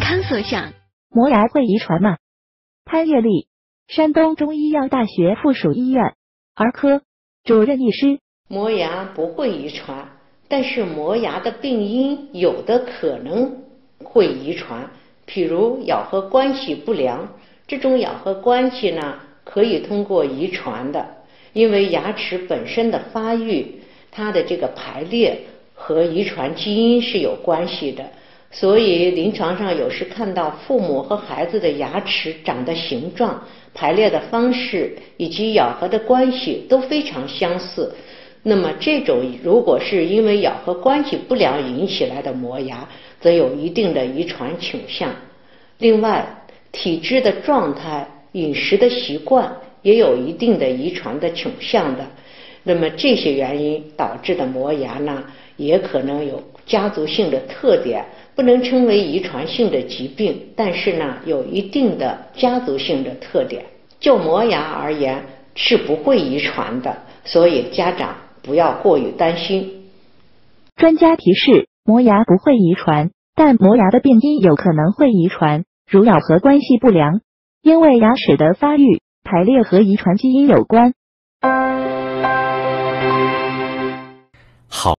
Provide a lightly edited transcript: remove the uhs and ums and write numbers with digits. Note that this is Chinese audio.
康所想。 磨牙会遗传吗？潘月丽，山东中医药大学附属医院儿科主任医师。 磨牙不会遗传，但是磨牙的病因有的可能会遗传，譬如咬合关系不良，这种咬合关系呢可以通过遗传的，因为牙齿本身的发育，它的这个排列和遗传基因是有关系的，所以临床上有时看到父母和孩子的牙齿长的形状、排列的方式以及咬合的关系都非常相似。那么这种如果是因为咬合关系不良引起来的磨牙，则有一定的遗传倾向。另外，体质的状态、饮食的习惯也有一定的遗传的倾向的。那么这些原因导致的磨牙呢，也可能有家族性的特点，不能称为遗传性的疾病，但是呢，有一定的家族性的特点。就磨牙而言，是不会遗传的，所以家长不要过于担心。 专家提示，磨牙不会遗传，但磨牙的病因有可能会遗传，如咬合关系不良，因为牙齿的发育、排列和遗传基因有关。 好。